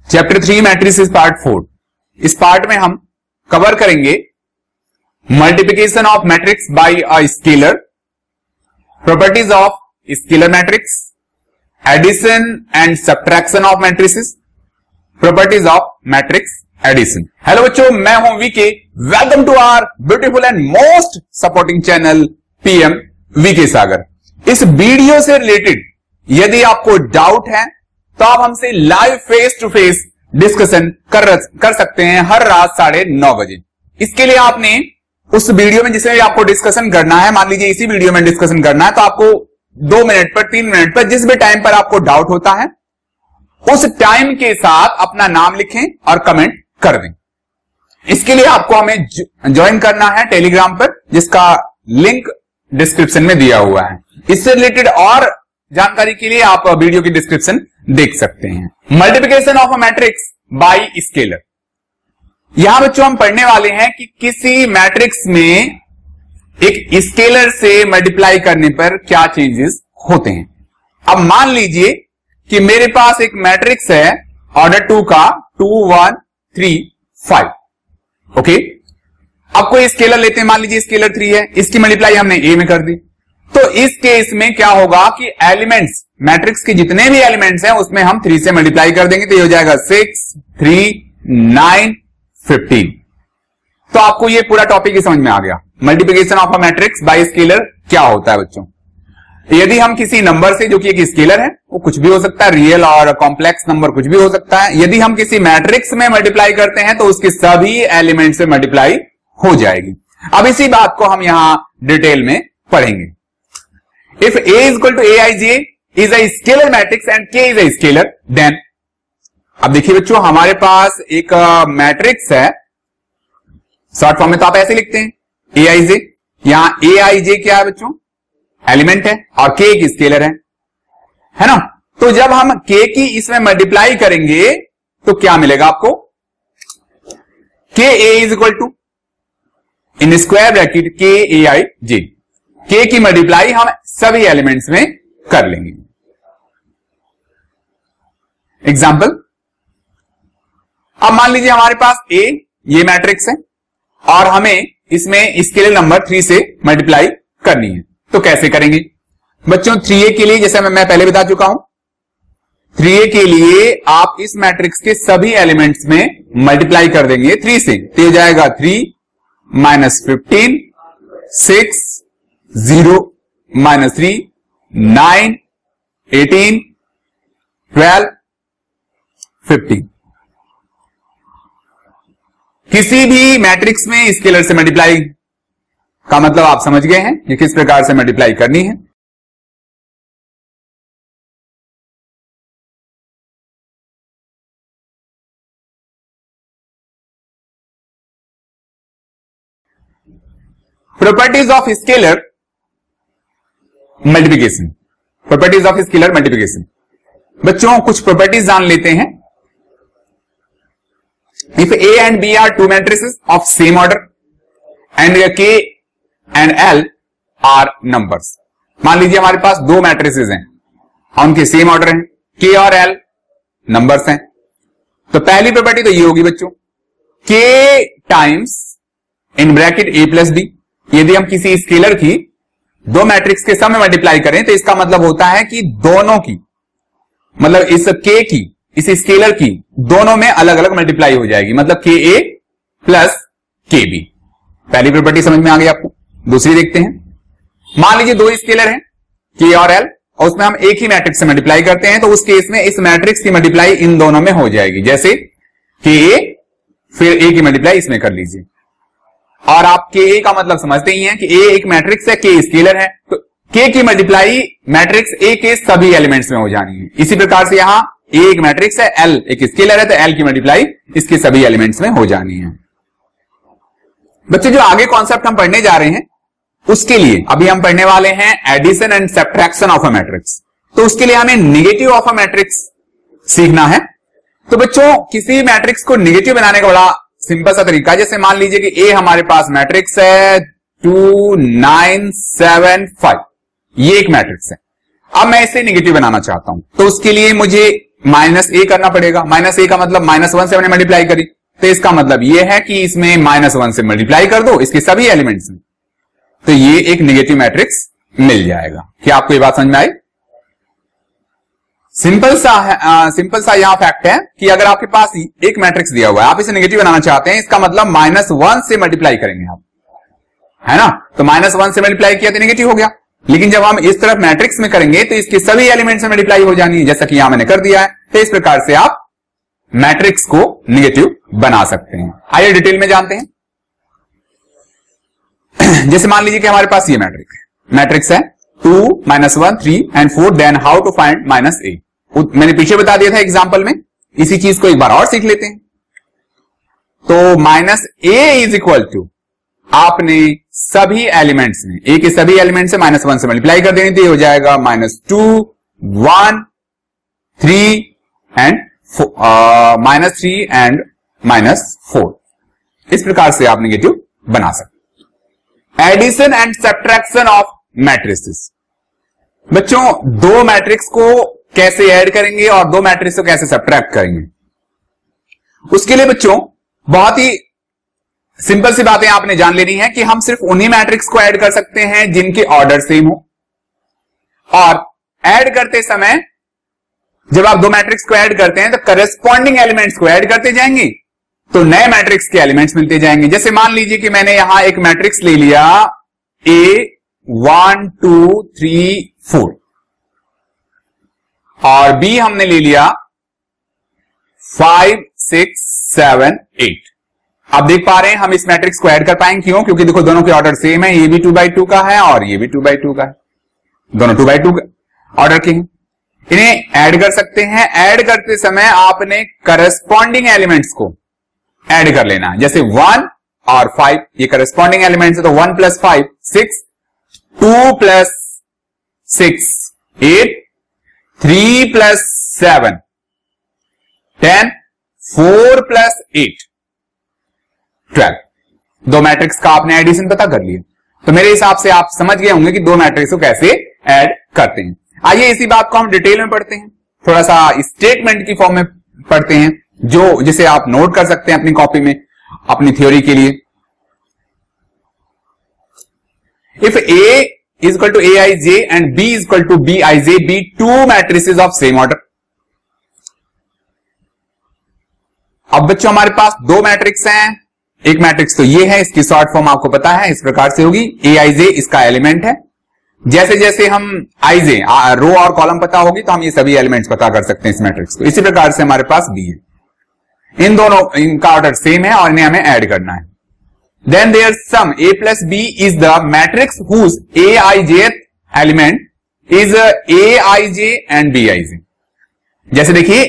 Chapter 3 matrices part 4। इस part में हम कवर करेंगे multiplication of matrix by a scalar, properties of scalar matrix, addition and subtraction of matrices, properties of matrix addition. Hello बच्चों, मैं हूं VK. Welcome to our beautiful and most supporting channel PM VK Sagar. इस video से related यदि आपको doubt है तो आप हमसे live face to face discussion कर सकते हैं हर रात 9:30 बजे। इसके लिए आपने उस वीडियो में जिसमें आपको डिस्कशन करना है, मान लीजिए इसी वीडियो में डिस्कशन करना है, तो आपको 2 मिनट पर 3 मिनट पर जिस भी टाइम पर आपको डाउट होता है उस टाइम के साथ अपना नाम लिखें और कमेंट कर दें। इसके लिए आपको हमें ज्वाइन करना है टेलीग्राम पर, जिसका लिंक डिस्क्रिप्शन में दिया हुआ है। इससे रिलेटेड और जानकारी के लिए आप वीडियो की डिस्क्रिप्शन देख सकते हैं। Multiplication of a matrix by scalar. यहां बच्चों हम पढ़ने वाले हैं कि किसी मैट्रिक्स में एक स्केलर से मल्टीप्लाई करने पर क्या चेंजेस होते हैं। अब मान लीजिए कि मेरे पास एक मैट्रिक्स है ऑर्डर 2 का 2 1 3 5। ओके, अब कोई स्केलर लेते हैं, मान लीजिए स्केलर 3 है, इसकी मल्टीप्लाई हमने ए में कर दी। तो इस केस में क्या होगा कि एलिमेंट्स, मैट्रिक्स के जितने भी एलिमेंट्स हैं उसमें हम 3 से मल्टीप्लाई कर देंगे, तो ये हो जाएगा 6 3 9 15। तो आपको ये पूरा टॉपिक ही समझ में आ गया। Multiplication of a matrix by scalar क्या होता है बच्चों। यदि हम किसी नंबर से, जो कि एक स्केलर है, वो कुछ भी हो सकता है, रियल और कॉम्प्लेक्स नंबर कुछ भी हो सकता है, यदि हम किसी मैट्रिक्स में मल्टीप्लाई करते हैं तो उसके सभी एलिमेंट से मल्टीप्लाई हो जाएगी। अब इसी बात को हम यहां डिटेल में पढ़ेंगे। If A is equal to Aij is a scalar matrix and K is a scalar, then अब देखिए बच्चों, हमारे पास एक मैट्रिक्स है, शॉर्ट फॉर्म में तो आप ऐसे लिखते हैं Aij। यहां Aij क्या है बच्चों, एलिमेंट है, और K एक स्केलर है ना। तो जब हम K की इसमें मल्टीप्लाई करेंगे तो क्या मिलेगा आपको, Ka is equal to in square bracket Kaij, K की मल्टीप्लाई हम सभी एलिमेंट्स में कर लेंगे। एग्जाम्पल, अब मान लीजिए हमारे पास A ये मैट्रिक्स है और हमें इसमें स्केलर नंबर 3 से मल्टीप्लाई करनी है। तो कैसे करेंगे बच्चों, 3A के लिए जैसे मैं पहले बता चुका हूं, 3A के लिए आप इस मैट्रिक्स के सभी एलिमेंट्स में मल्टीप्लाई कर देंगे 3 से, तो हो जाएगा 3 -15 6 0 -3 9 18 12 15। किसी भी मैट्रिक्स में स्केलर से मल्टीप्लाई का मतलब आप समझ गए हैं कि किस प्रकार से मल्टीप्लाई करनी है। Properties of scalar multiplication. Properties of scalar multiplication बच्चों, कुछ प्रॉपर्टीज जान लेते हैं। If A and B are two matrices of same order and K and L are numbers. मान लीजिए हमारे पास 2 मैट्रिसेस हैं, उनके सेम ऑर्डर हैं, K और L नंबर्स हैं। तो पहली प्रॉपर्टी तो ये होगी बच्चों, K times in bracket A plus B। यदि हम किसी स्केलर की 2 मैट्रिक्स के सम में मल्टीप्लाई करें तो इसका मतलब होता है कि दोनों की, मतलब इस K की, इस स्केलर की दोनों में अलग अलग मल्टीप्लाई हो जाएगी, मतलब Ka प्लस Kb। पहली प्रॉपर्टी समझ में आ गई आपको। दूसरी देखते हैं, मान लीजिए 2 स्केलर हैं K और L, और उसमें हम एक ही मैट्रिक्स से मल्टीप्लाई करते हैं, तो उस केस में इस मैट्रिक्स की मल्टीप्लाई इन दोनों में हो जाएगी। जैसे Ka फिर A की मल्टीप्लाई इसमें कर लीजिए, और आप Ka का मतलब समझते ही हैं कि A एक मैट्रिक्स है, K स्केलर है, तो K की मल्टीप्लाई मैट्रिक्स A के सभी एलिमेंट्स में हो जानी है। इसी प्रकार से यहां A एक मैट्रिक्स है, L एक स्केलर है, तो L की मल्टीप्लाई इसके सभी एलिमेंट्स में हो जानी है। बच्चे, जो आगे कॉन्सेप्ट हम पढ़ने जा रहे हैं उसके लिए अभी हम पढ़ने वाले हैं addition and subtraction of a matrix. तो उसके लिए हमें निगेटिव ऑफ अ मैट्रिक्स सीखना है। तो बच्चों, किसी मैट्रिक्स को निगेटिव बनाने का बड़ा सिंपल सा तरीका, जैसे मान लीजिए कि A हमारे पास मैट्रिक्स है 2 9 7 5, ये एक मैट्रिक्स है। अब मैं इसे निगेटिव बनाना चाहता हूं, तो उसके लिए मुझे माइनस ए करना पड़ेगा। माइनस ए का मतलब -1 से हमने मल्टीप्लाई करी, तो इसका मतलब ये है कि इसमें -1 से मल्टीप्लाई कर दो इसके सभी एलिमेंट्स में, तो ये एक नेगेटिव मैट्रिक्स मिल जाएगा। क्या आपको ये बात समझ में आई? सिंपल सा यहां फैक्ट है कि अगर आपके पास एक मैट्रिक्स दिया हुआ है, आप इसे नेगेटिव बनाना चाहते हैं, इसका मतलब -1 से मल्टीप्लाई करेंगे आप, है ना? तो -1 से मल्टीप्लाई किया तो नेगेटिव हो गया, लेकिन जब हम इस तरफ मैट्रिक्स में करेंगे तो इसके सभी एलिमेंट्स में मल्टीप्लाई हो जानी है, जैसा कि यहां मैंने कर दिया है। तो इस प्रकार से आप मैट्रिक्स को नेगेटिव बना सकते हैं। आइए डिटेल में जानते हैं। जैसे मान लीजिए कि हमारे पास ये मैट्रिक्स है 2, -1, 3 and 4, then how to find -a। मैंने पीछे बता दिया था एग्जाम्पल में, इसी चीज को एक बार और सीख लेते हैं। तो -a इज इक्वल टू, आपने सभी एलिमेंट्स में, a के सभी एलिमेंट से -1 से मल्टीप्लाई कर देनी थी, हो जाएगा -2, 1, 3 एंड -3 एंड -4। इस प्रकार से आप नेगेटिव बना सकते। Addition and subtraction of matrices. बच्चों, दो मैट्रिक्स को कैसे ऐड करेंगे और दो मैट्रिक्स को कैसे सब्ट्रैक्ट करेंगे, उसके लिए बच्चों बहुत ही सिंपल सी बातें आपने जान लेनी है कि हम सिर्फ उन्हीं मैट्रिक्स को ऐड कर सकते हैं जिनके ऑर्डर सेम हो, और ऐड करते समय जब आप दो मैट्रिक्स को ऐड करते हैं तो करस्पॉन्डिंग एलिमेंट्स को ऐड करते जाएंगे, तो नए मैट्रिक्स के एलिमेंट्स मिलते जाएंगे। जैसे मान लीजिए कि मैंने यहां एक मैट्रिक्स ले लिया A 1 2 3 4 और B हमने ले लिया 5 6 7 8। अब देख पा रहे हैं हम इस मैट्रिक्स को ऐड कर पाएंगे, क्यों? क्योंकि देखो दोनों के ऑर्डर सेम है, ये भी 2x2 का है और ये भी 2x2 का है, दोनों 2x2 ऑर्डर के हैं। इन्हें ऐड कर सकते हैं। ऐड करते समय आपने करस्पॉन्डिंग एलिमेंट्स को ऐड कर लेना है। जैसे 1 और 5 ये करस्पॉन्डिंग एलिमेंट्स है, तो 1 + 5 6, 2 + 6 8, 3 + 7 10, 4 + 8 12। दो मैट्रिक्स का आपने एडिशन पता कर लिया, तो मेरे हिसाब से आप समझ गए होंगे कि दो मैट्रिक्स को कैसे ऐड करते हैं। आइए इसी बात को हम डिटेल में पढ़ते हैं, थोड़ा सा स्टेटमेंट की फॉर्म में पढ़ते हैं, जो जिसे आप नोट कर सकते हैं अपनी कॉपी में अपनी थ्योरी के लिए। If A is equal to Aij and B is equal to Bij be two matrices of same order। अब बच्चों हमारे पास दो मैट्रिक्स हैं, एक मैट्रिक्स तो ये है, इसकी शॉर्ट फॉर्म आपको पता है, इस प्रकार से होगी Aij इसका एलिमेंट है। जैसे जैसे हम Ij रो और कॉलम पता होगी तो हम ये सभी एलिमेंट्स पता कर सकते हैं इस मैट्रिक्स को। इसी प्रकार से हमारे पास B है, इन दोनों इनका ऑर्डर सेम है और इन्हें हमें ऐड करना है। Then their sum A plus B is the matrix whose Aij element is Aij and Bij। जैसे देखिए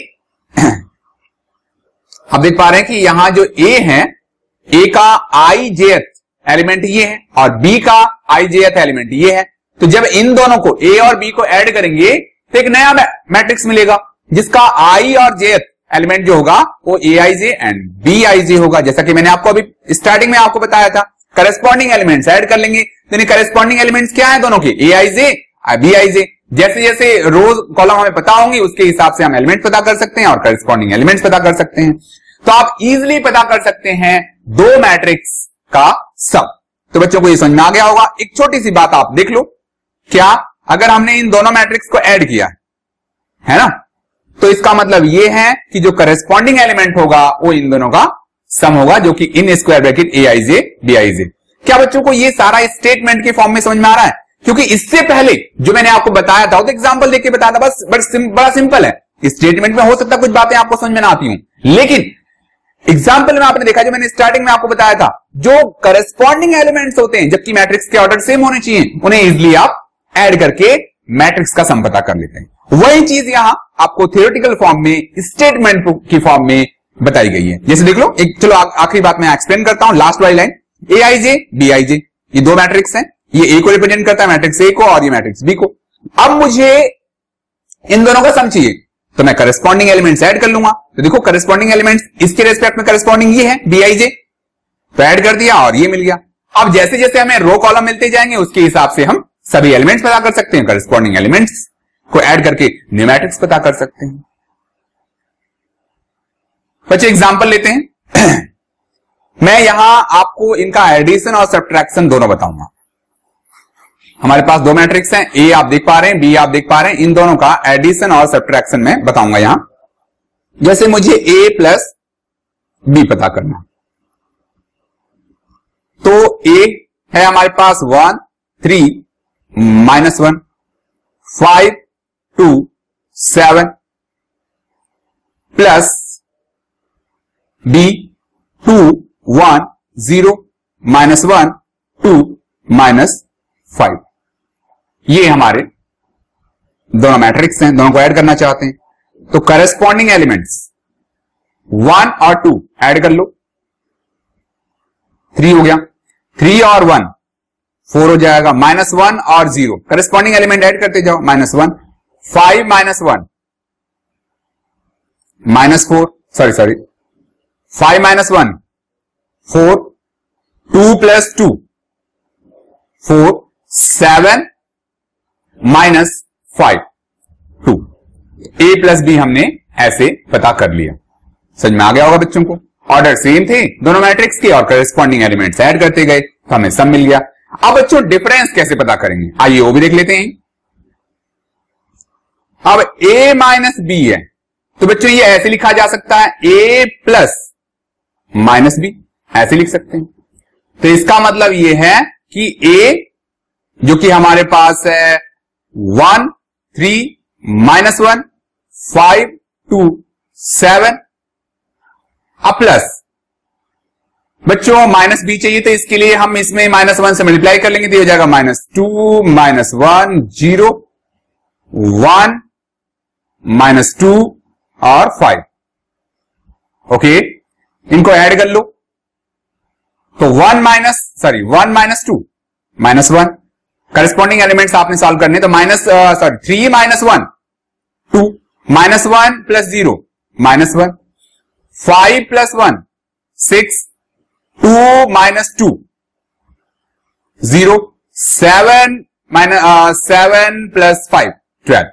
आप देख पा रहे हैं कि यहां जो A है, A का ijth एलिमेंट ये है और B का ijth एलिमेंट ये है। तो जब इन दोनों को A और B को ऐड करेंगे तो एक नया मैट्रिक्स मिलेगा जिसका I और jth एलिमेंट जो होगा वो Aij एंड Bij होगा। जैसा कि मैंने आपको अभी स्टार्टिंग में आपको बताया था, करस्पॉन्डिंग एलिमेंट्स ऐड कर लेंगे तो करस्पॉन्डिंग एलिमेंट्स क्या है दोनों के, Aij Bij। जैसे जैसे रोज कॉलम हमें पता होंगी उसके हिसाब से हम एलिमेंट पता कर सकते हैं और करस्पॉन्डिंग एलिमेंट्स पता कर सकते हैं। तो आप इजिली पता कर सकते हैं दो मैट्रिक्स का सम। तो बच्चों को ये समझ में आ गया होगा। एक छोटी सी बात आप देख लो, क्या अगर हमने इन दोनों मैट्रिक्स को ऐड किया है ना, तो इसका मतलब ये है कि जो करस्पॉन्डिंग एलिमेंट होगा वो इन दोनों का सम होगा, जो कि in square bracket Aij Bij। क्या बच्चों को ये सारा स्टेटमेंट के फॉर्म में समझ में आ रहा है? क्योंकि इससे पहले जो मैंने आपको बताया था, तो एग्जांपल देके बताया था, बस बड़ा सिंपल है। स्टेटमेंट में हो सकता है कुछ बातें आपको समझ में ना आती हूं, लेकिन एग्जाम्पल में आपने देखा, जो मैंने स्टार्टिंग में आपको बताया था, जो करस्पॉन्डिंग एलिमेंट्स होते हैं जबकि मैट्रिक्स के ऑर्डर सेम होने चाहिए, उन्हें इजिली आप ऐड करके मैट्रिक्स का सम पता कर लेते हैं। वही चीज यहां आपको थ्योरेटिकल फॉर्म में, स्टेटमेंट की फॉर्म में बताई गई है। जैसे देख लो, एक चलो आखिरी बात मैं एक्सप्लेन करता हूं, लास्ट वाली लाइन, Aij Bij ये दो मैट्रिक्स हैं, ये A को रिप्रेजेंट करता है मैट्रिक्स A को और ये मैट्रिक्स B को। अब मुझे इन दोनों का सम चाहिए तो मैं करस्पॉन्डिंग एलिमेंट्स ऐड कर लूंगा। तो देखो करस्पॉन्डिंग एलिमेंट्स इसके रेस्पेक्ट में करस्पॉन्डिंग ये है Bij, तो ऐड कर दिया और ये मिल गया। अब जैसे जैसे हमें रो कॉलम मिलते जाएंगे उसके हिसाब से हम सभी एलिमेंट्स पता कर सकते हैं, करस्पॉन्डिंग एलिमेंट्स को ऐड करके न्यू मैट्रिक्स पता कर सकते हैं। बच्चे एग्जाम्पल लेते हैं। मैं यहां आपको इनका एडिशन और सब्ट्रैक्शन दोनों बताऊंगा। हमारे पास दो मैट्रिक्स हैं, ए आप देख पा रहे हैं, बी आप देख पा रहे हैं, इन दोनों का एडिशन और सब्ट्रैक्शन में बताऊंगा यहां। जैसे मुझे ए प्लस बी पता करना, तो ए है हमारे पास 1 3 -1 5 2 7 प्लस बी 2 1 0 -1 2 -5। ये हमारे दोनों मैट्रिक्स हैं, दोनों को ऐड करना चाहते हैं, तो करस्पॉन्डिंग एलिमेंट्स 1 और 2 ऐड कर लो, 3 हो गया, 3 और 1 4 हो जाएगा, -1 और 0 करस्पॉन्डिंग एलिमेंट ऐड करते जाओ, -1 5 -1 -4 सॉरी 5 -1 4 2 + 2 4 7 -5 2। ए प्लस बी हमने ऐसे पता कर लिया। समझ में आ गया होगा बच्चों को। ऑर्डर सेम थे दोनों मैट्रिक्स के और करस्पॉन्डिंग एलिमेंट्स ऐड करते गए तो हमें सब मिल गया। अब बच्चों डिफरेंस कैसे पता करेंगे, आइए वो भी देख लेते हैं। अब a माइनस बी है तो बच्चों ये ऐसे लिखा जा सकता है a प्लस माइनस बी, ऐसे लिख सकते हैं। तो इसका मतलब ये है कि a जो कि हमारे पास है 1 3 -1 5 2 7 अब प्लस बच्चों माइनस बी चाहिए तो इसके लिए हम इसमें -1 से मल्टीप्लाई कर लेंगे तो हो जाएगा -2 -1 0 1 -2 और 5। ओके, इनको ऐड कर लो तो 1 -2 -1 करस्पॉन्डिंग एलिमेंट्स आपने सॉल्व करने तो 3 -1 2 -1 + 0 -1 5 + 1 6 2 -2 0 7 + 5 12।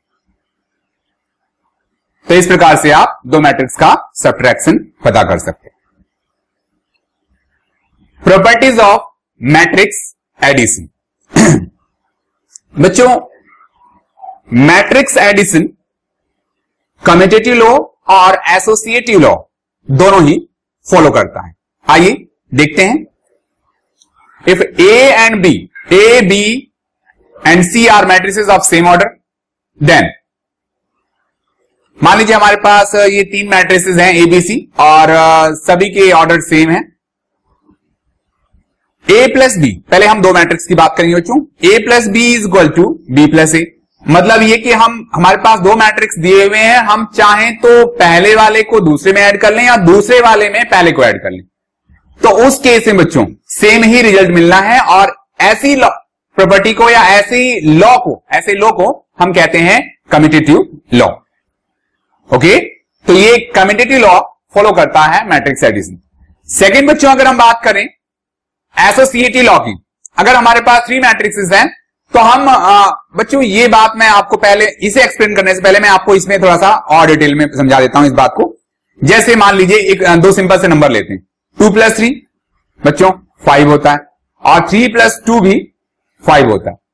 तो इस प्रकार से आप दो मैट्रिक्स का सब्ट्रैक्शन पता कर सकते हैं। Properties of matrix addition. बच्चों मैट्रिक्स एडिशन कम्यूटेटिव लॉ और एसोसिएटिव लॉ दोनों ही फॉलो करता है। आइए देखते हैं। If A B and C are matrices of same order, then मान लीजिए हमारे पास ये तीन मैट्रिसेस हैं ए बी सी और सभी के ऑर्डर सेम है। ए प्लस बी, पहले हम दो मैट्रिक्स की बात करेंगे बच्चों। A plus B is equal to B plus A, मतलब ये कि हमारे पास दो मैट्रिक्स दिए हुए हैं, हम चाहें तो पहले वाले को दूसरे में ऐड कर लें या दूसरे वाले में पहले को ऐड कर लें, तो उस केस में बच्चों सेम ही रिजल्ट मिलना है। और ऐसी प्रॉपर्टी को या ऐसे लॉ को हम कहते हैं कम्यूटेटिव लॉ। ओके, तो ये कम्यूटेटिव लॉ फॉलो करता है मैट्रिक्स एडिशन। सेकंड बच्चों अगर हम बात करें एसोसिएटिव लॉ की, अगर हमारे पास 3 मैट्रिक्सेस हैं तो हम बच्चों ये बात मैं आपको पहले इसे एक्सप्लेन करने से पहले मैं आपको इसमें थोड़ा सा और डिटेल में समझा देता हूं इस बात को। जैसे मान लीजिए एक दो सिंपल से नंबर लेते हैं, 2 + 3 बच्चों 5 होता है और 3 + 2 भी 5 होता है।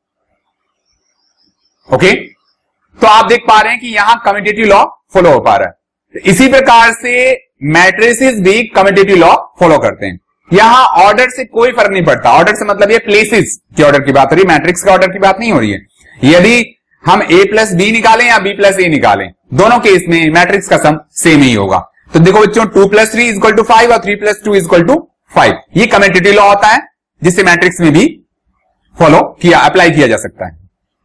ओके, तो आप देख पा रहे हैं कि यहां कम्यूटेटिव लॉ फॉलो हो पा रहा है। इसी प्रकार से मैट्रिसेस भी कम्यूटेटिव लॉ फॉलो करते हैं। यहां ऑर्डर से कोई फर्क नहीं पड़ता, ऑर्डर से मतलब ये प्लेसेस के ऑर्डर की बात हो रही है, मैट्रिक्स का ऑर्डर की बात नहीं हो रही है। यदि हम a + b निकालें या b + a निकालें, दोनों केस में मैट्रिक्स का सम सेम ही होगा। तो देखो बच्चों 2 + 3 = 5 और 3 + 2 = 5, ये कम्यूटेटिव लॉ होता है जिससे मैट्रिक्स में भी अप्लाई किया जा सकता है।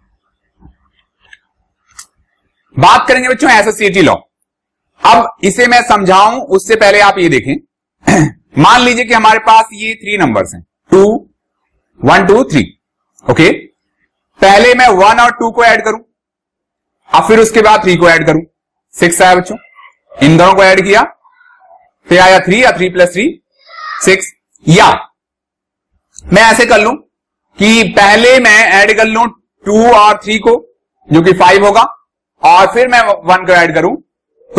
बात करेंगे बच्चों एसोसिएटिव लॉ। अब इसे मैं समझाऊं उससे पहले आप ये देखें मान लीजिए कि हमारे पास ये 3 नंबर्स हैं 2 1 2 3। ओके, पहले मैं 1 और 2 को ऐड करूं और फिर उसके बाद 3 को ऐड करूं, 6 आया बच्चों। इन दोनों को ऐड किया फिर आया 3 या 3 + 3 6। या मैं ऐसे कर लूं कि पहले मैं ऐड कर लूं 2 और 3 को जो कि 5 होगा और फिर मैं 1 को ऐड करूं तो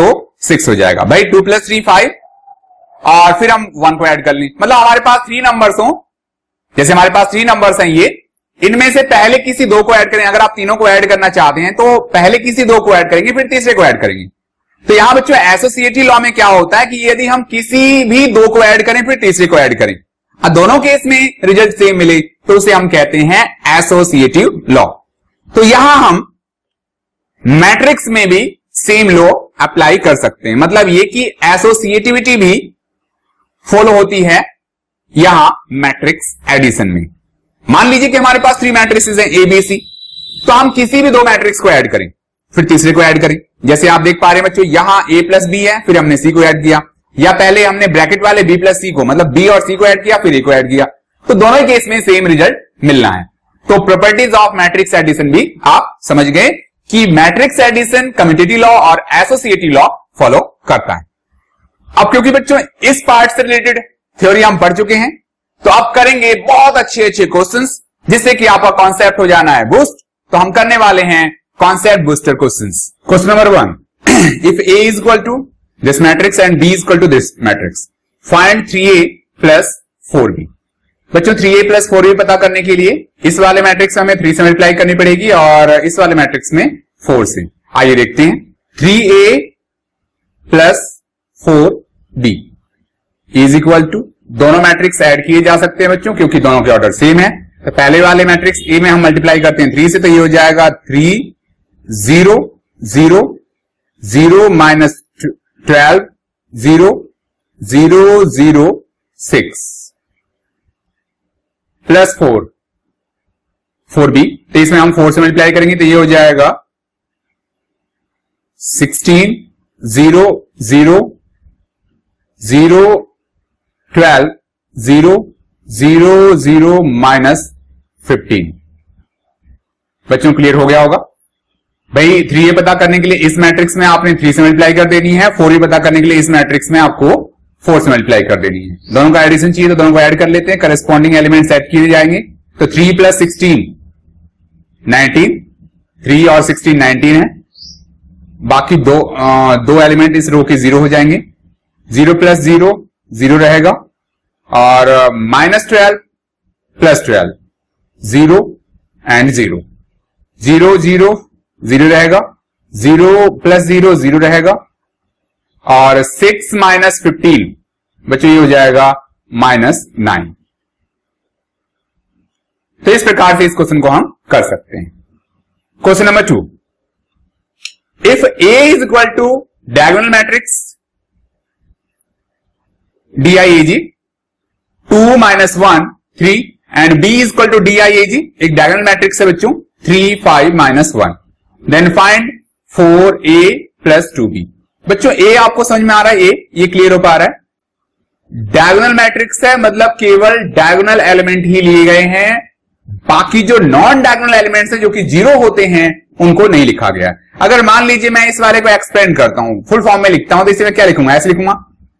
6 हो जाएगा। भाई 2 + 3 5 और फिर हम 1 को ऐड कर लें, मतलब हमारे पास 3 नंबर्स हो, जैसे हमारे पास 3 नंबर्स हैं ये, इनमें से पहले किसी 2 को ऐड करें। अगर आप तीनों को ऐड करना चाहते हैं तो पहले किसी 2 को ऐड करेंगे, फिर तीसरे को ऐड करेंगे। तो यहां बच्चों एसोसिएटिव लॉ में क्या होता है कि यदि हम किसी भी 2 को ऐड करें फिर तीसरे को ऐड करें, दोनों केस में रिजल्ट सेम मिले तो उसे हम कहते हैं एसोसिएटिव लॉ। तो यहां हम मैट्रिक्स में भी सेम लॉ अप्लाई कर सकते हैं, मतलब ये कि एसोसिएटिविटी भी फॉलो होती है यहां मैट्रिक्स एडिशन में। मान लीजिए कि हमारे पास 3 मैट्रिसेस हैं ए बी सी, तो हम किसी भी 2 मैट्रिक्स को ऐड करें फिर तीसरे को ऐड करें। जैसे आप देख पा रहे हैं बच्चों, यहां ए प्लस बी है, फिर हमने सी को ऐड किया, या पहले हमने ब्रैकेट वाले बी प्लस सी को, मतलब बी और सी को ऐड किया, फिर ए को ऐड किया, तो दोनों ही केस में सेम रिजल्ट मिलना है। तो प्रॉपर्टीज ऑफ मैट्रिक्स एडिशन भी आप समझ गए कि मैट्रिक्स एडिशन कम्यूटेटिव लॉ और एसोसिएटिव लॉ फॉलो करता है। अब क्योंकि बच्चों इस पार्ट से रिलेटेड थ्योरी हम पढ़ चुके हैं, तो अब करेंगे बहुत अच्छे क्वेश्चंस, जिससे कि आपका कॉन्सेप्ट हो जाना है बूस्ट। तो हम करने वाले हैं concept booster questions. Question number 1, if A is equal to this matrix and B is equal to this matrix, find 3A plus 4B। बच्चों 3A plus 4B पता करने के लिए इस वाले मैट्रिक्स में हमें 3 से मल्टीप्लाई करनी पड़ेगी और इस वाले मैट्रिक्स में 4 से। आइए देखते हैं, 3A plus 4B is equal to, दोनों मैट्रिक्स ऐड किए जा सकते हैं बच्चों क्योंकि दोनों के ऑर्डर सेम है। तो पहले वाले मैट्रिक्स ए में हम मल्टीप्लाई करते हैं 3 से, तो ये हो जाएगा 3 0 0 0 माइनस 12 0 0 0 6 प्लस 4 4b। तो इसमें हम 4 से मल्टीप्लाई करेंगे तो ये हो जाएगा 16 0 0 0 12 0 0 0 माइनस 15। बच्चों क्लियर हो गया होगा। भाई 3a पता करने के लिए इस मैट्रिक्स में आपने 3 से मल्टीप्लाई कर देनी है, 4a पता करने के लिए इस मैट्रिक्स में आपको 4 से मल्टीप्लाई कर देनी है। दोनों का एडिशन चाहिए तो दोनों को ऐड कर लेते हैं, करस्पॉन्डिंग एलिमेंट्स ऐड किए जाएंगे। तो 3 + 16 19, 3 और 16 19 है, बाकी दो एलिमेंट इस रो के 0 हो जाएंगे। 0 + 0 0 रहेगा और -12 + 12 0 एंड 0 0 0 0 रहेगा, 0 + 0 0 रहेगा और 6 - 15 बच्चों ये हो जाएगा -9। तो इस प्रकार से इस क्वेश्चन को हम कर सकते हैं। Question number 2, if A is equal to diagonal matrix DIAG 2 - 1 3 and B is equal to DIAG, एक डायगोनल मैट्रिक्स है बच्चों 3 5 - 1, देन फाइंड 4A + 2B। बच्चों A आपको समझ में आ रहा है, ये क्लियर हो पा रहा है। डायगोनल मैट्रिक्स है मतलब केवल डायगोनल एलिमेंट ही लिए गए हैं, बाकी जो नॉन डायगोनल एलिमेंट्स हैं जो कि 0 होते हैं उनको नहीं लिखा गया। अगर मान लीजिए मैं इस वाले को एक्सपेंड करता हूं, फुल फॉर्म में लिखता हूं, तो इसे मैं क्या लिखूंगा, ऐसे लिखूंगा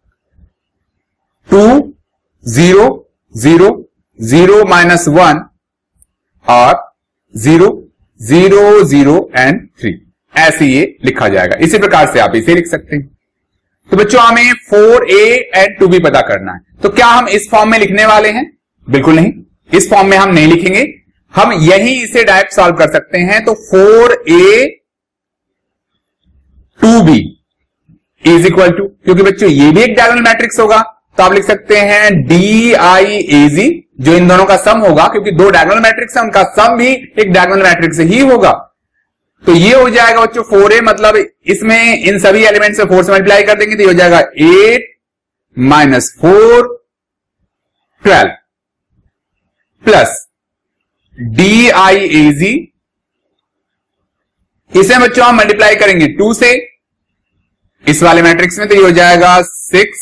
2 0 0 0 - 1 और 0 0 0 एंड 3, ऐसे ये लिखा जाएगा। इसी प्रकार से आप इसे लिख सकते हैं। तो बच्चों हमें 4A एंड 2B पता करना है, तो क्या हम इस फॉर्म में लिखने वाले हैं? बिल्कुल नहीं, इस फॉर्म में हम नहीं लिखेंगे, हम यही इसे डायरेक्ट सॉल्व कर सकते हैं। तो 4A 2B is equal to, क्योंकि बच्चों ये भी एक डायगोनल मैट्रिक्स होगा, तो आप लिख सकते हैं DIAG, जो इन दोनों का सम होगा, क्योंकि 2 डायगोनल मैट्रिक्स है उनका सम भी एक डायगोनल मैट्रिक्स ही होगा। तो ये हो जाएगा बच्चों 4A, मतलब इसमें इन सभी एलिमेंट से 4 से मल्टीप्लाई कर देंगे तो ये हो जाएगा 8 - 4 12 प्लस DIAG, इसे बच्चों हम मल्टीप्लाई करेंगे 2 से इस वाले मैट्रिक्स में, तो ये हो जाएगा 6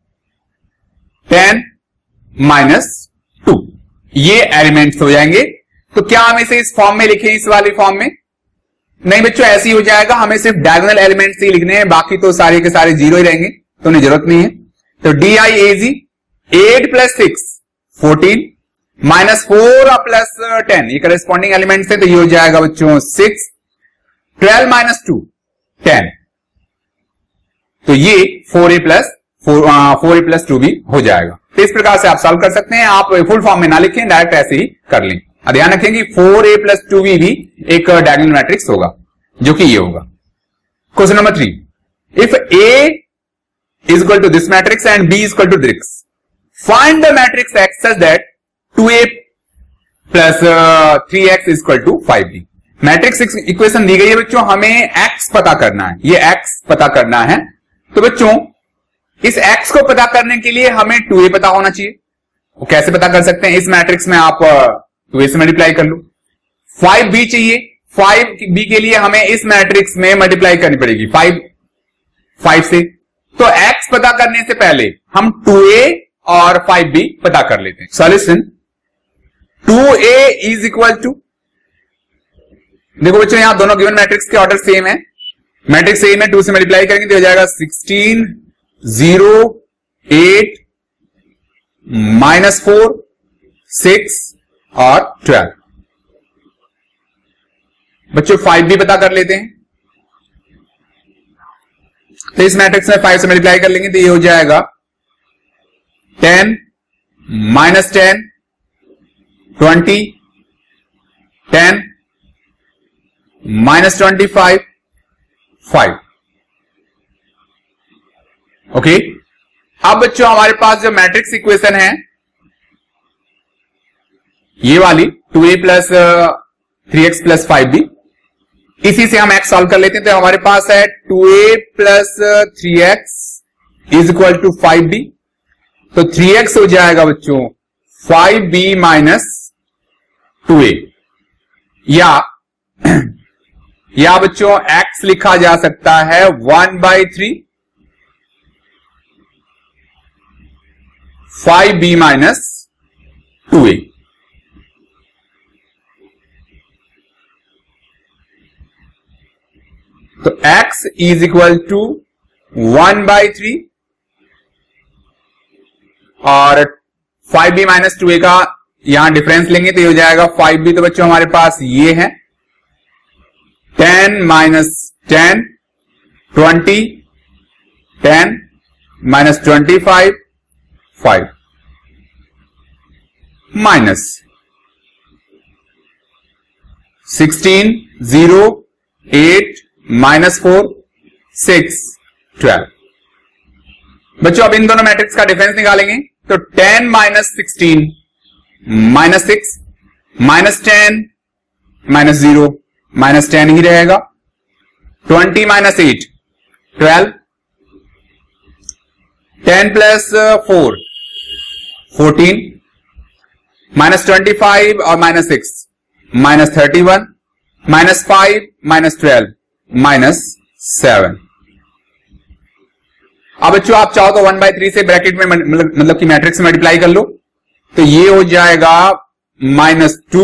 10 - 2, ये एलिमेंट्स हो जाएंगे। तो क्या हम इसे इस फॉर्म में लिखें, इस वाली फॉर्म में? नहीं बच्चों, ऐसे ही हो जाएगा, हमें सिर्फ डायगोनल एलिमेंट्स ही लिखने हैं, बाकी तो सारे के सारे 0 ही रहेंगे, तो उन्हें जरूरत नहीं है। तो DIAG 8 + 6 14 -4 + 10, ये करस्पॉन्डिंग एलिमेंट्स है, तो ये हो जाएगा बच्चों 6 12 - 2 10। तो ये 4a प्लस 2b हो जाएगा। तो इस प्रकार से आप सॉल्व कर सकते हैं। आप फुल फॉर्म में ना लिखें, डायरेक्ट ऐसे ही कर लें। ध्यान रखें कि 4a प्लस 2b भी एक डायगोनल मैट्रिक्स होगा, जो कि ये होगा। Question number 3, if a is equal to this matrix and b is equal to this, find the matrix X such that 2a plus 3x is equal to 5b। Matrix equation दी गई है बच्चों, हमें x पता करना है, ये x पता करना है। तो बच्चों इस x को पता करने के लिए हमें 2a पता होना चाहिए। वो कैसे पता कर सकते हैं? इस मैट्रिक्स में आप 2a से मल्टीप्लाई कर लो। 5b चाहिए, 5b के लिए हमें इस मैट्रिक्स में मल्टीप्लाई करनी पड़ेगी 5 से। तो x पता करने से पहले हम 2a और 5b पता कर लेते हैं। Solution 2a is equal to, देखो बच्चों यहां दोनों गिवन मैट्रिक्स के ऑर्डर सेम है। मैट्रिक्स सेम है, 2 से मल्टीप्लाई करेंगे तो हो जाएगा 16, 0, 8, -4, 6 और 12। बच्चों 5 भी पता कर लेते हैं। तो इस मैट्रिक्स में 5 से मल्टीप्लाई कर लेंगे तो ये हो जाएगा 10, -10, 20, 10, -25, 5। ओके, अब बच्चों हमारे पास जो मैट्रिक्स इक्वेशन है ये वाली 2a plus 3x plus 5b, इसी से हम x सॉल्व कर लेते हैं। तो हमारे पास है 2a plus 3x is equal to 5b। तो 3x हो जाएगा बच्चों 5b माइनस 2a, या बच्चों x लिखा जा सकता है 1/3 5b माइनस 2a। तो x इज इक्वल टू 1/3 और 5b माइनस 2a का यहां डिफरेंस लेंगे तो ये हो जाएगा 5b। तो बच्चों हमारे पास ये है 10 minus 10, 20, 10 minus 25, 5 minus 16, 0, 8, -4, 6, 12। बच्चों अब इन दोनों मैट्रिक्स का डिफरेंस निकालेंगे तो 10 minus 16 -6, -10 -0 -10 ही रहेगा। 20 minus 8 12, 10 plus 4 14, -25 और -6 -31, -5 -12 -7। अब बच्चों आप चाहो तो 1/3 से ब्रैकेट में मतलब कि मैट्रिक्स मल्टीप्लाई कर लो तो ये हो जाएगा -2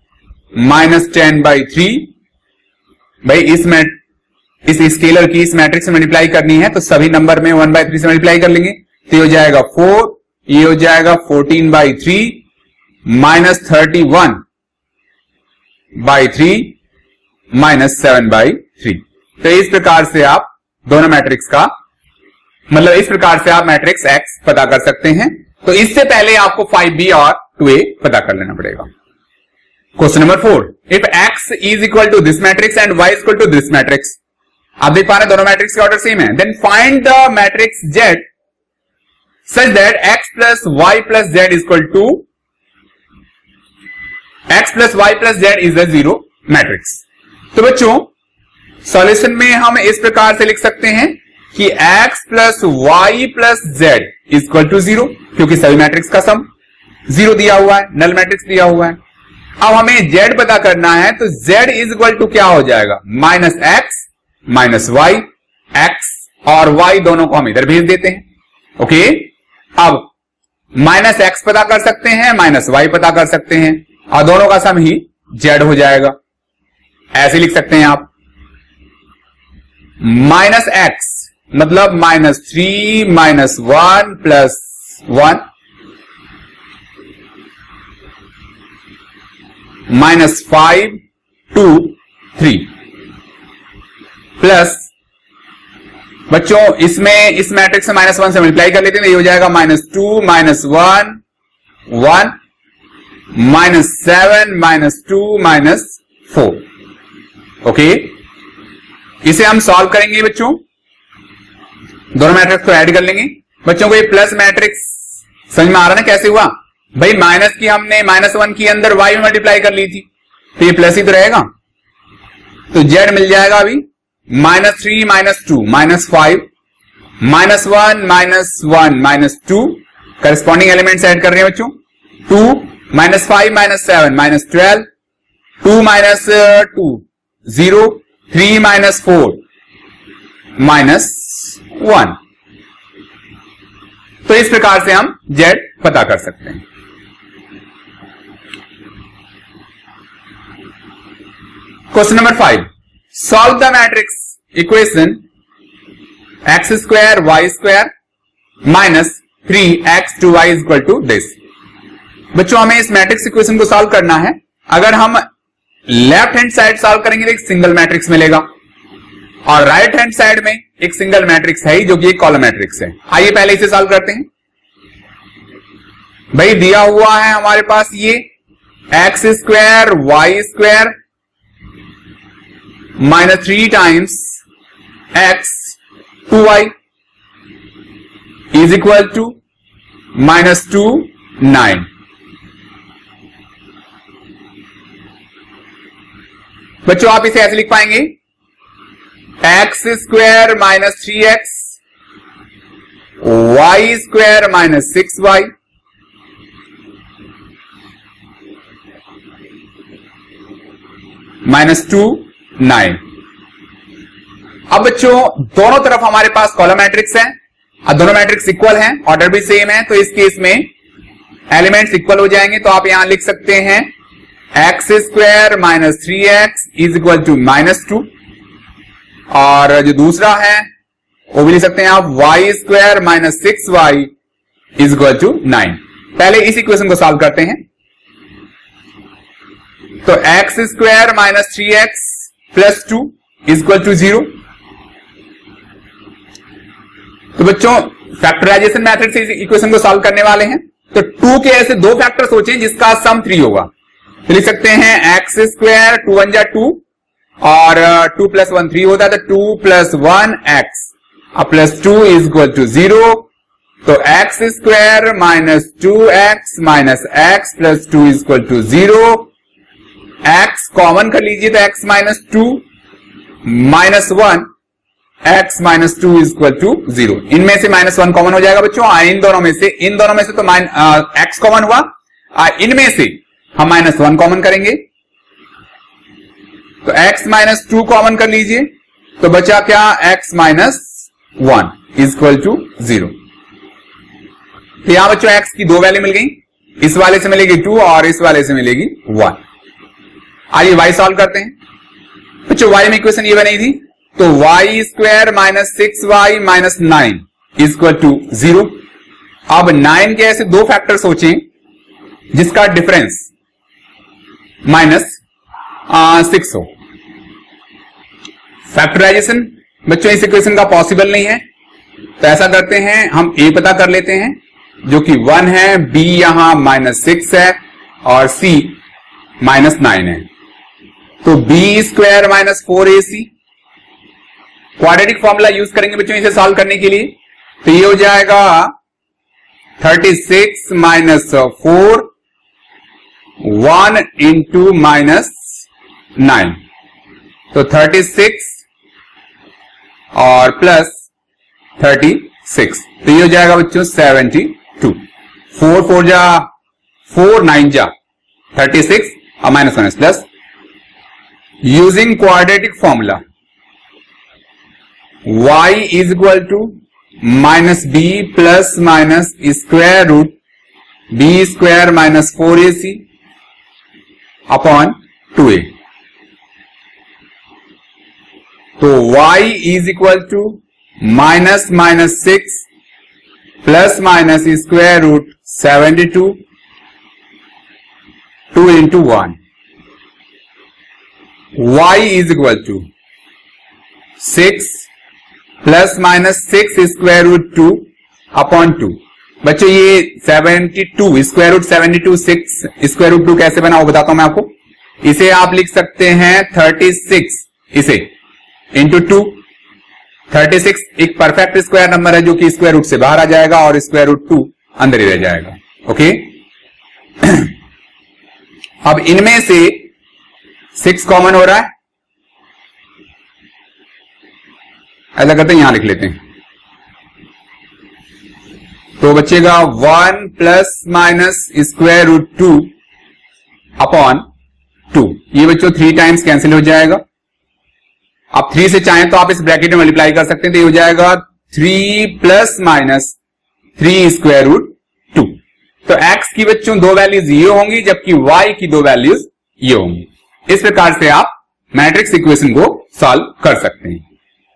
-10/3। भाई इस स्केलर की इस मैट्रिक्स से मल्टीप्लाई करनी है तो सभी नंबर में 1/3 से मल्टीप्लाई कर लेंगे तो ये हो जाएगा 4, ये हो जाएगा 14/3 -31/3 -7/3। तो इस प्रकार से आप दोनों मैट्रिक्स का मतलब इस प्रकार से आप मैट्रिक्स x पता कर सकते हैं। तो इससे पहले आपको 5b और 2a पता कर लेना पड़ेगा। Question number 4, if x is equal to this matrix and y is equal to this matrix, आप देख पा रहे हैं दोनों मैट्रिक्स के ऑर्डर सेम है, then find the matrix z such that x plus y plus z is equal to x plus y plus z is a zero matrix. तो बच्चों सॉल्यूशन में हम इस प्रकार से लिख सकते हैं कि x plus y plus z is equal to 0, क्योंकि सभी मैट्रिक्स का सम 0 दिया हुआ है, नल मैट्रिक्स दिया हुआ है। अब हमें z पता करना है तो z इज इक्वल टू क्या हो जाएगा, -x -y, x और y दोनों को हम इधर भेज देते हैं। ओके, अब -x पता कर सकते हैं, -y पता कर सकते हैं और दोनों का सम ही z हो जाएगा। ऐसे लिख सकते हैं आप -x मतलब -3 -1 प्लस 1 -5 2 3 प्लस बच्चों इसमें इस मैट्रिक्स से -1 से मल्टीप्लाई कर लेते हैं, ये हो जाएगा -2 -1 1 -7 -2 -4। ओके, इसे हम सॉल्व करेंगे बच्चों, दोनों मैट्रिक्स को ऐड कर लेंगे। बच्चों को ये प्लस मैट्रिक्स समझ में आ रहा है ना कैसे हुआ? भाई माइनस की हमने -1 की अंदर y में मल्टीप्लाई कर ली थी, तो ये प्लस ही तो रहेगा। तो z मिल जाएगा अभी -3 -2 -5 -1 -1 -2, करस्पॉन्डिंग एलिमेंट्स ऐड कर रहे हैं बच्चों। 2 -5 -7 -12 2 -2 0 3 -4 -1। तो इस प्रकार से हम z पता कर सकते हैं। Question number 5, solve the matrix equation x² y² -3x2y = दिस। बच्चों हमें इस मैट्रिक्स इक्वेशन को सॉल्व करना है। अगर हम लेफ्ट हैंड साइड सॉल्व करेंगे तो एक सिंगल मैट्रिक्स मिलेगा, और राइट हैंड साइड में एक सिंगल मैट्रिक्स है जो कि एक कॉलम मैट्रिक्स है। आइए पहले इसे सॉल्व करते हैं। भाई दिया हुआ है हमारे पास ये x² y² -3 times x 2y is equal to -2 9। बच्चों आप इसे ऐसे लिख पाएंगे x² -3x y² -6y -2 9। अब बच्चों दोनों तरफ हमारे पास कॉलम मैट्रिक्स है और दोनों मैट्रिक्स इक्वल हैं, ऑर्डर भी सेम है, तो इस केस में एलिमेंट्स इक्वल हो जाएंगे। तो आप यहां लिख सकते हैं x² -3x is equal to -2, और जो दूसरा है वो भी लिख सकते हैं आप y² -6y is equal to 9। पहले इस इक्वेशन को सॉल्व करते हैं। तो x² -3x + 2 is equal to 0। तो बच्चों फैक्टराइजेशन मेथड से इस इक्वेशन को सॉल्व करने वाले हैं। तो 2 के ऐसे दो फैक्टर सोचें जिसका सम 3 होगा। तो लिख सकते हैं x² 2 1 जा 2 और 2 + 1 3 होता है, तो 2 + 1 x + 2 इज इक्वल टू 0। तो x² -2x -x + 2 is equal to 0। x common कर लीजिए तो x -2 -1 x -2 is equal to 0। इनमें से -1 कॉमन हो जाएगा बच्चों, इन दोनों में से तो x कॉमन हुआ, इनमें से हम -1 कॉमन करेंगे। तो x -2 कॉमन कर लीजिए, तो बचा क्या x -1 इज इक्वल टू 0। तो यहां बच्चों x की दो वैल्यू मिल गई, इस वाले से मिलेगी 2 और इस वाले से मिलेगी 1। आइए y सॉल्व करते हैं। बच्चों y में इक्वेशन ये बनी थी, तो y² -6y -9 is equal to 0। अब 9 के ऐसे दो फैक्टर सोचें जिसका डिफरेंस -6 हो। फैक्टराइजेशन बच्चों इस इक्वेशन का पॉसिबल नहीं है, तो ऐसा करते हैं हम a पता कर लेते हैं जो कि 1 है, b यहां -6 है और c -9 है। तो b² -4ac quadratic formula use करेंगे बच्चों इसे सॉल्व करने के लिए। तो ये हो जाएगा 36 - 4 1 × -9, तो 36 और प्लस 36, तो ये हो जाएगा बच्चों 72। 4 4 जा 4 9 जा 36 और -1 plus using quadratic formula y is equal to -b ± square root b² -4ac upon 2a। तो y is equal to -6 ± square root 72 2 × 1। y is equal to 6 plus minus 6 square root 2 upon 2। बच्चों ये 72 स्क्वायर रूट 72 6 स्क्वायर रूट 2 कैसे बना वो बताता हूं मैं आपको। इसे आप लिख सकते हैं 36 इसे इंटू 2। 36 एक परफेक्ट स्क्वायर नंबर है जो कि स्क्वायर रूट से बाहर आ जाएगा और स्क्वायर रूट 2 अंदर ही रह जाएगा। ओके अब इनमें से 6 कॉमन हो रहा है, ऐसा करते हैं यहां लिख लेते हैं तो बचेगा 1 plus minus square root 2 upon 2। ये बच्चों 3 टाइम्स कैंसिल हो जाएगा। आप 3 से चाहें तो आप इस ब्रैकेट में मल्टीप्लाई कर सकते हैं तो ये हो जाएगा 3 प्लस माइनस 3 स्क्वायर रूट 2। तो x की बच्चों 2 वैल्यूज ये होंगी जबकि y की 2 वैल्यूज ये होंगी। इस प्रकार से आप मैट्रिक्स इक्वेशन को सॉल्व कर सकते हैं।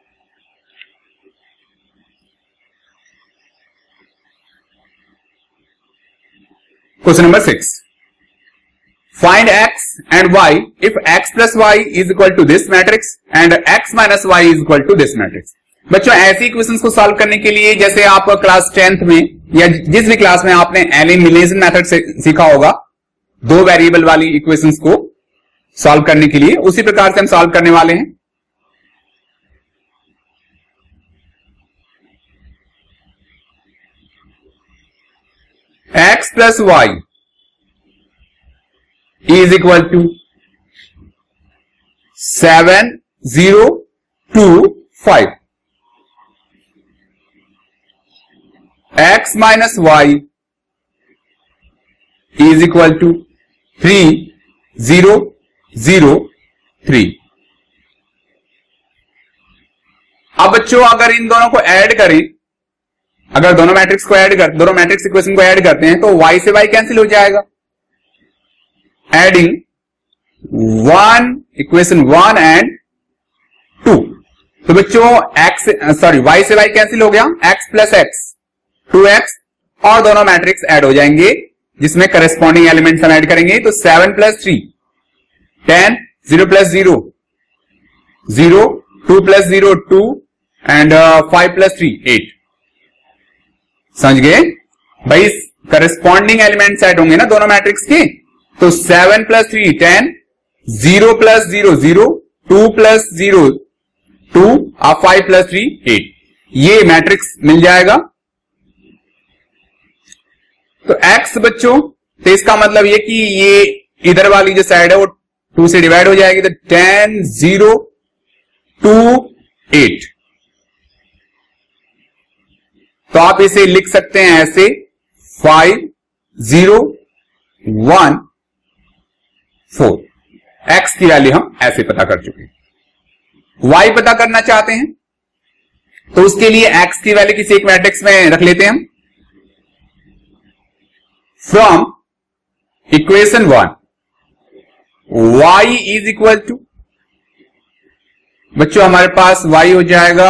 Question number 6, find x and y if x plus y is equal to this matrix and x minus y is equal to this matrix। बच्चों ऐसी इक्वेशंस को सॉल्व करने के लिए जैसे आप क्लास 10th में या जिस भी क्लास में आपने एलिमिनेशन मेथड से सीखा होगा 2 वेरिएबल वाली इक्वेशंस को सॉल्व करने के लिए, उसी प्रकार से हम सॉल्व करने वाले हैं। x plus y is equal to 7 0 2 5। x minus y is equal to 3 0 0 3। अब बच्चों अगर इन दोनों को ऐड करें, अगर दोनों मैट्रिक्स इक्वेशन को ऐड करते हैं तो y से y कैंसिल हो जाएगा। एडिंग 1 इक्वेशन 1 एंड 2 तो बच्चों y से y कैंसिल हो गया, x प्लस x 2x और दोनों मैट्रिक्स ऐड हो जाएंगे जिसमें करस्पॉन्डिंग एलिमेंट्स हम ऐड करेंगे तो 7 plus 3 10 0 plus 0 0 2 plus 0 2 and 5 plus 3 8। समझ गए भाई, करस्पॉन्डिंग एलिमेंट्स ऐड होंगे ना दोनों मैट्रिक्स के, तो 7 प्लस 3 10 0 प्लस 0 0 2 प्लस 0 2 और 5 प्लस 3 8 ये मैट्रिक्स मिल जाएगा। तो x बच्चों तो इसका मतलब ये कि ये इधर वाली जो साइड है वो 2 से डिवाइड हो जाएगी तो 10 0 2 8। तो आप इसे लिख सकते हैं ऐसे 5 0 1 4। x की वैल्यू हम ऐसे पता कर चुके हैं। y पता करना चाहते हैं तो उसके लिए x की वैल्यू किसी एक मैट्रिक्स में रख लेते हैं हम। From equation 1 y is equal to बच्चों हमारे पास y हो जाएगा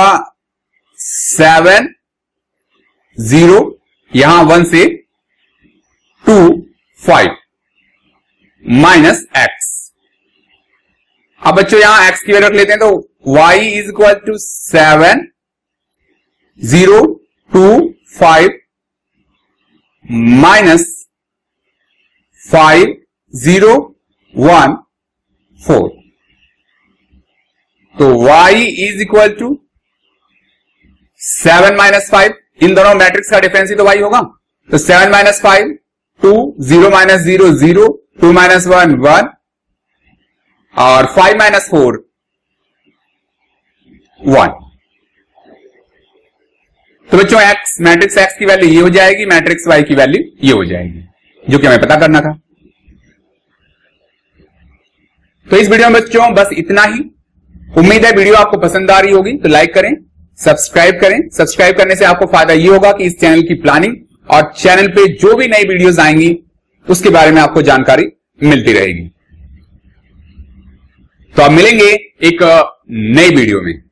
7 0 यहां 1 से 2 5 माइनस x। अब बच्चों यहां x की वैल्यू रख लेते हैं तो y is equal to 7 0 2 5 minus 5 0 1 4। तो y is equal to 7 minus 5, इन दोनों मैट्रिक्स का डिफरेंस ही तो y होगा, तो 7 माइनस 5 2 0 माइनस 0 0 2 माइनस 1 1 और 5 माइनस 4 1। तो बच्चों x मैट्रिक्स x की वैल्यू ये हो जाएगी, मैट्रिक्स y की वैल्यू ये हो जाएगी, जो कि हमें पता करना था। तो इस वीडियो में बच्चों बस इतना ही। उम्मीद है वीडियो आपको पसंद आ रही होगी, तो लाइक करें, सब्सक्राइब करें। सब्सक्राइब करने से आपको फायदा ये होगा कि इस चैनल की प्लानिंग और चैनल पे जो भी नई वीडियोस आएंगी उसके बारे में आपको जानकारी मिलती रहेगी। तो अब मिलेंगे एक नई वीडियो में।